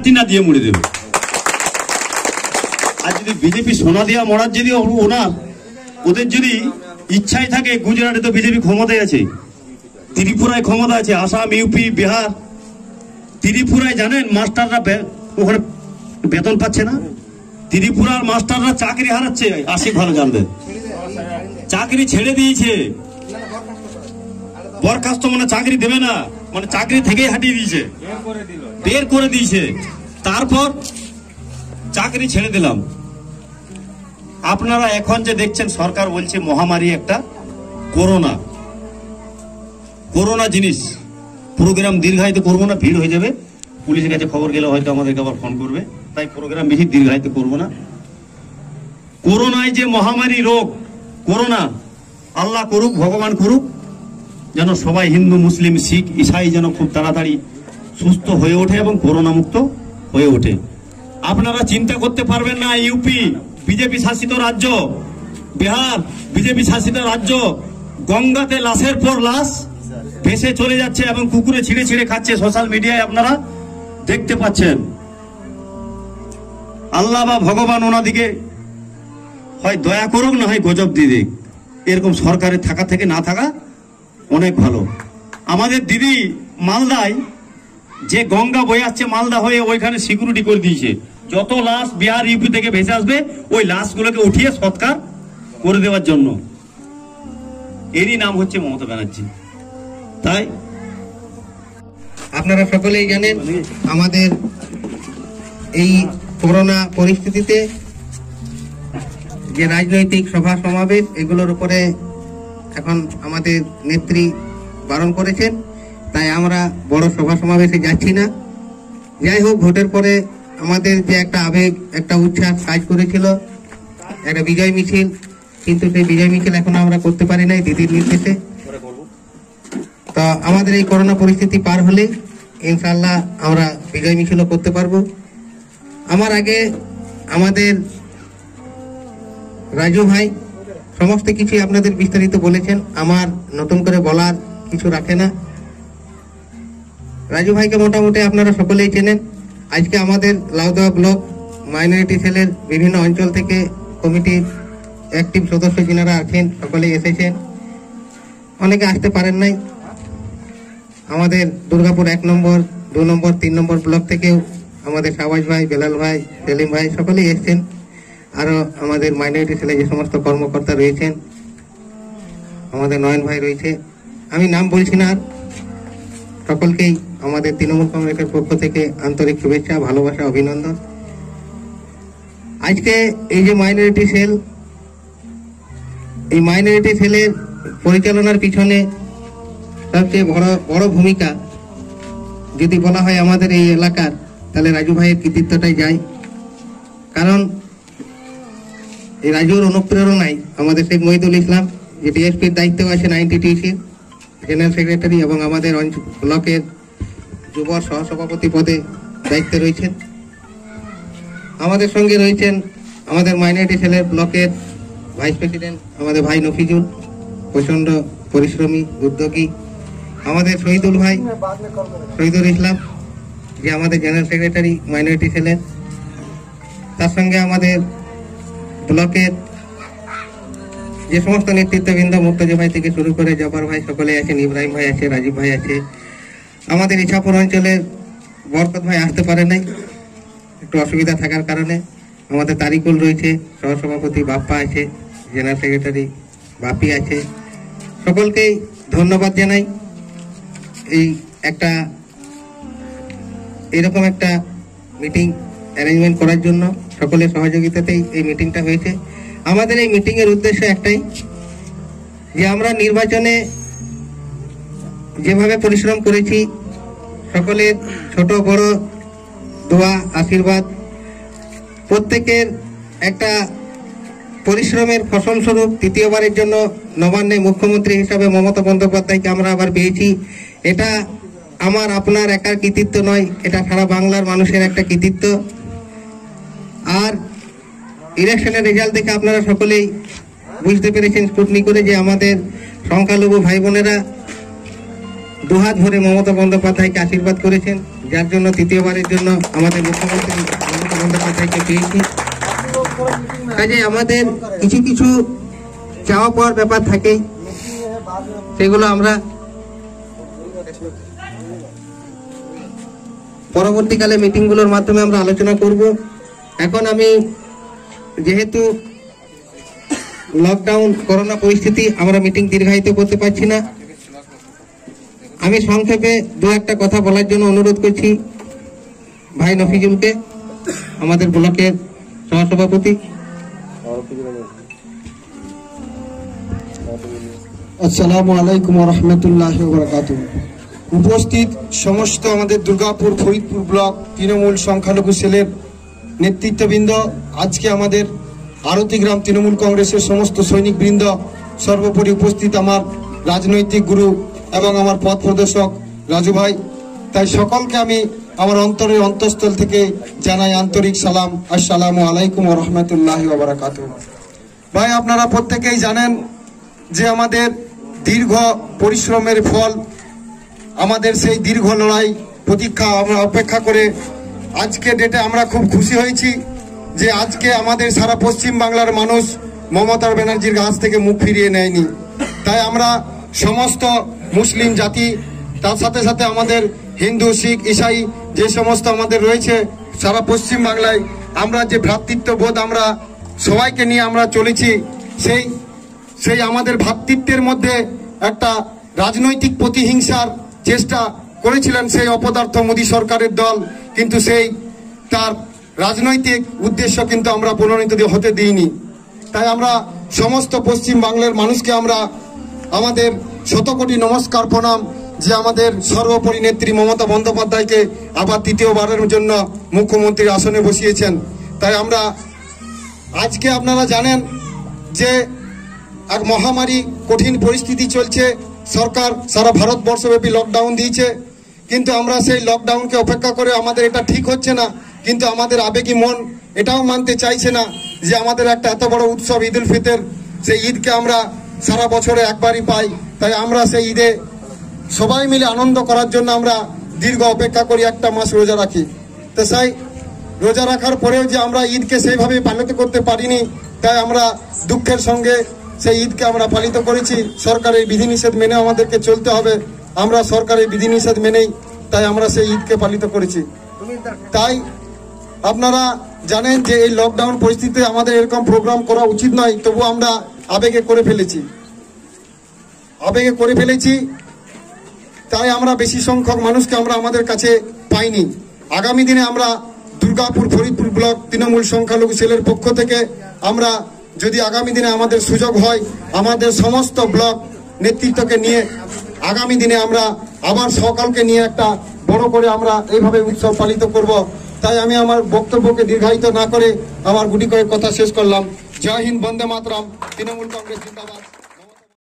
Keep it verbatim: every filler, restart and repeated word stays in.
চারটি না দিয়ে মুড়ে দেবে। আর যদি বিজেপি সোনা দিয়া মরার যদি ওনার ওদের যদি ইচ্ছাই থাকে, গুজরাটে তো বিজেপি ক্ষমতায় আছে, ত্রিপুরায় ক্ষমতা আছে, আসাম, ইউপি, বিহার। ত্রিপুরায় জানেন মাস্টাররা ওখানে বেতন পাচ্ছে না, ত্রিপুরার মাস্টাররা চাকরি হারাচ্ছে। আশিক ভালো জানবেন, চাকরি ছেড়ে দিয়েছে, বরখাস্ত মানে চাকরি দেবে না, মানে চাকরি থেকেই হাঁটিয়ে দিয়েছে, বের করে দিয়েছে। তারপর চাকরি ছেড়ে দিলাম। আপনারা এখন যে দেখছেন সরকার বলছে মহামারী একটা করোনা, করোনা জিনিস প্রোগ্রাম দীর্ঘায়িত করবো না, ভিড় হয়ে যাবে, পুলিশের কাছে খবর গেলে হয়তো আমাদেরকে আবার ফোন করবে, তাই প্রোগ্রাম বেশি দীর্ঘায়িত করবো না। করোনায় যে মহামারী রোগ করোনা, আল্লাহ করুক, ভগবান করুক যেন সবাই হিন্দু, মুসলিম, শিখ, ইসাই যেন খুব তাড়াতাড়ি সুস্থ হয়ে ওঠে এবং করোনা মুক্ত হয়ে ওঠে। আপনারা চিন্তা করতে পারবেন না, ইউপি বিজেপি শাসিত রাজ্য, বিহার বিজেপি শাসিত রাজ্য, গঙ্গাতে লাশের পর লাশ ভেসে চলে যাচ্ছে এবং কুকুরে ছিঁড়ে ছিঁড়ে খাচ্ছে। সোশ্যাল মিডিয়ায় আপনারা দেখতে পাচ্ছেন। আল্লাহ বা ভগবান ওনাদিকে হয় দয়া করুক, না হয় গজব দিয়ে দিক। এরকম সরকারের থাকা থেকে না থাকা অনেক ভালো। আমাদের দিদি মালদায় যে গঙ্গা বয়ে আসছে মালদা হয়ে, ওইখানে সিকিউরিটি করে দিয়েছে, যত লাশ বিহার ইউপি থেকে ভেসে আসবে ওই লাশগুলোকে উঠিয়ে সৎকার করে দেওয়ার জন্য। এরই নাম হচ্ছে মমতা ব্যানার্জি। তাই আপনারা সকলেই জানেন আমাদের এই করোনা পরিস্থিতিতে যে রাজনৈতিক সভা সমাবেশ এগুলোর উপরে এখন আমাদের নেত্রী বারণ করেছেন, তাই আমরা বড় সভা সমাবেশে যাচ্ছি না। যাই হোক, ভোটের পরে আমাদের যে একটা আবেগ, একটা উচ্ছ্বাস কাজ করেছিল, একটা বিজয় মিছিল, কিন্তু সেই বিজয় মিছিল এখন আমরা করতে পারি নাই দিদির নির্দেশে। তো আমাদের এই করোনা পরিস্থিতি পার হলে ইনশাল্লাহ আমরা বিজয় মিছিলও করতে পারবো। আমার আগে আমাদের রাজু ভাই সমস্ত কিছু আপনাদের বিস্তারিত বলেছেন, আমার নতুন করে বলার কিছু রাখে না। রাজু ভাইকে মোটামুটি আপনারা সকলেই চেনেন। আজকে আমাদের লাউদা ব্লক মাইনরিটি সেলের বিভিন্ন অঞ্চল থেকে কমিটির অ্যাক্টিভ সদস্য যিনারা আছেন সকলেই এসেছেন, অনেকে আসতে পারেন নাই। আমাদের দুর্গাপুর এক নম্বর, দু নম্বর, তিন নম্বর ব্লক থেকেও আমাদের শাহবাজ ভাই, বেলাল ভাই, সেলিম ভাই সকলেই এসছেন। আরো আমাদের মাইনরিটি সেলে যে সমস্ত কর্মকর্তা রয়েছেন, আমাদের নয়ন ভাই রয়েছে, আমি নাম বলছি না। সকলকেই আমাদের তৃণমূল কংগ্রেসের পক্ষ থেকে আন্তরিক শুভেচ্ছা, ভালোবাসা, অভিনন্দন। আজকে এই যে মাইনরিটি সেল, এই মাইনরিটি সেলের পরিচালনার পিছনে সবচেয়ে বড় বড় ভূমিকা যদি বলা হয় আমাদের এই এলাকার, তাহলে রাজু ভাইয়ের কৃতিত্বটাই যায়। কারণ এই রাজুর অনুপ্রেরণায় আমাদের শেখ মহিদুল ইসলাম যে ডিএসপির দায়িত্ব আছেন আইনটিটিসির জেনারেল সেক্রেটারি এবং আমাদের ব্লকের যুব সহসভাপতি পদে দায়িত্বে রয়েছেন। আমাদের সঙ্গে রয়েছেন আমাদের মাইনরিটি সেলের ব্লকের ভাইস প্রেসিডেন্ট আমাদের ভাই নফিজুল, প্রচন্ড পরিশ্রমী, উদ্যোগী। আমাদের শহীদুল ভাই, শহীদুল ইসলাম যে আমাদের জেনারেল সেক্রেটারি মাইনরিটি সেলের। তার সঙ্গে আমাদের ব্লকের যে সমস্ত নেতৃত্ববৃন্দ, মুর্তজা ভাই থেকে শুরু করে জব্বার ভাই সকলে আছেন, ইব্রাহিম ভাই আছে, রাজীব ভাই আছে। আমাদের ইছাপুর অঞ্চলের বরকত ভাই আসতে পারে নাই একটু অসুবিধা থাকার কারণে। আমাদের তারিকুল রয়েছে, সহসভাপতি বাপ্পা আছে, জেনারেল সেক্রেটারি বাপি আছে। সকলকেই ধন্যবাদ জানাই এই একটা এরকম একটা মিটিং অ্যারেঞ্জমেন্ট করার জন্য। সকলের সহযোগিতাতেই এই মিটিংটা হয়েছে। আমাদের এই মিটিং এর উদ্দেশ্য একটাই, যে আমরা নির্বাচনে যেভাবে পরিশ্রম করেছি, সকলের ছোট বড় দোয়া, আশীর্বাদ, প্রত্যেকের একটা পরিশ্রমের ফসলস্বরূপ তৃতীয়বারের জন্য নবান্নে মুখ্যমন্ত্রী হিসাবে মমতা বন্দ্যোপাধ্যায়কে আমরা আবার পেয়েছি। এটা আমার আপনার একার কৃতিত্ব নয়, এটা সারা বাংলার মানুষের একটা কৃতিত্ব। আর ইলেকশনের রেজাল্ট দেখে আপনারা সকলেই বুঝতে পেরেছেন স্কুটনি করে যে আমাদের সংখ্যালঘু ভাই বোনেরা দুহাত ভরে মমতা বন্দ্যোপাধ্যায়কে আশীর্বাদ করেছেন, যার জন্য তৃতীয়বারের জন্য আমাদের মুখ্যমন্ত্রী মমতা বন্দ্যোপাধ্যায়কে পেয়েছি। কাজে আমাদের কিছু কিছু চাওয়া পাওয়ার ব্যাপার থাকেই, সেগুলো আমরা পরবর্তীকালে মিটিংগুলোর মাধ্যমে আমরা আলোচনা করব। এখন আমি যেহেতু লকডাউন করোনা পরিস্থিতি, আমরা মিটিং দীর্ঘায়িত করতে পারছি না। আমি সংক্ষেপে দু একটা কথা বলার জন্য অনুরোধ করছি ভাই নফিজুলকে, আমাদের ব্লকের সহসভাপতি। আসসালামু আলাইকুম রহমতুল্লাহ বরকাতুহ। উপস্থিত সমস্ত আমাদের দুর্গাপুর ফরিদপুর ব্লক তৃণমূল সংখ্যালঘু সেলের নেতৃত্ববৃন্দ, আজকে আমাদের আরতি গ্রাম তৃণমূল কংগ্রেসের সমস্ত সৈনিকবৃন্দ, সর্বোপরি উপস্থিত আমার রাজনৈতিক গুরু এবং আমার পথ প্রদর্শক রাজু ভাই, তাই সকলকে আমি আমার অন্তরের অন্তঃস্থল থেকে জানাই আন্তরিক সালাম। আসসালামু আলাইকুম রহমতুল্লাহ বরকাতুহ। ভাই, আপনারা প্রত্যেকেই জানেন যে আমাদের দীর্ঘ পরিশ্রমের ফল, আমাদের সেই দীর্ঘ লড়াই প্রতীক্ষা আমরা অপেক্ষা করে আজকে ডেটে আমরা খুব খুশি হয়েছি যে আজকে আমাদের সারা পশ্চিম বাংলার মানুষ মমতা ব্যানার্জির কাছ থেকে মুখ ফিরিয়ে নেয়নি। তাই আমরা সমস্ত মুসলিম জাতি, তার সাথে সাথে আমাদের হিন্দু, শিখ, ইসাই যে সমস্ত আমাদের রয়েছে সারা পশ্চিম বাংলায়, আমরা যে ভ্রাতৃত্ববোধ আমরা সবাইকে নিয়ে আমরা চলেছি, সেই সেই আমাদের ভ্রাতৃত্বের মধ্যে একটা রাজনৈতিক প্রতিহিংসার চেষ্টা করেছিলেন সেই অপদার্থ মোদী সরকারের দল, কিন্তু সেই তার রাজনৈতিক উদ্দেশ্য কিন্তু আমরা প্রণীত হতে দিইনি। তাই আমরা সমস্ত পশ্চিম বাংলার মানুষকে আমরা আমাদের শতকোটি নমস্কার প্রণাম যে আমাদের সর্বোপরি নেত্রী মমতা বন্দ্যোপাধ্যায়কে আবার তৃতীয়বারের জন্য মুখ্যমন্ত্রীর আসনে বসিয়েছেন। তাই আমরা আজকে আপনারা জানেন যে এক মহামারী কঠিন পরিস্থিতি চলছে, সরকার সারা ভারতবর্ষব্যাপী লকডাউন দিয়েছে, কিন্তু আমরা সেই লকডাউনকে অপেক্ষা করে আমাদের এটা ঠিক হচ্ছে না, কিন্তু আমাদের আবেগী মন এটাও মানতে চাইছে না যে আমাদের একটা এত বড় উৎসব ঈদ উল ফিতর, সেই ঈদকে আমরা সারা বছরে একবারই পাই। তাই আমরা সেই ঈদে সবাই মিলে আনন্দ করার জন্য আমরা দীর্ঘ অপেক্ষা করি, একটা মাস রোজা রাখি। তো সেই রোজা রাখার পরেও যে আমরা ঈদকে সেইভাবে পালিত করতে পারিনি, তাই আমরা দুঃখের সঙ্গে সেই ঈদকে আমরা পালিত করেছি। সরকারের বিধিনিষেধ মেনে আমাদেরকে চলতে হবে, আমরা সরকারের বিধিনিষেধ মেনেই তাই আমরা সেই ঈদকে পালিত করেছি। তাই আপনারা জানেন যে এই লকডাউন পরিস্থিতিতে আমাদের এরকম প্রোগ্রাম করা উচিত নয়, তবু আমরা আবেগে করে ফেলেছি আবেগে করে ফেলেছি তাই আমরা বেশি সংখ্যক মানুষকে আমরা আমাদের কাছে পাইনি। আগামী দিনে আমরা দুর্গাপুর ফরিদপুর ব্লক তৃণমূল সংখ্যালঘু সেলের পক্ষ থেকে আমরা যদি আগামী দিনে আমাদের সুযোগ হয়, আমাদের সমস্ত ব্লক নেতৃত্বকে নিয়ে আগামী দিনে আমরা আবার সকালকে নিয়ে একটা বড় করে আমরা এইভাবে উৎসব পালিত করব। তাই আমি আমার বক্তব্যকে দীর্ঘায়িত না করে আমার গুটি কয়েক কথা শেষ করলাম। জয় হিন্দ, বন্দে মাতরম, তৃণমূল কংগ্রেস জিন্দাবাদ।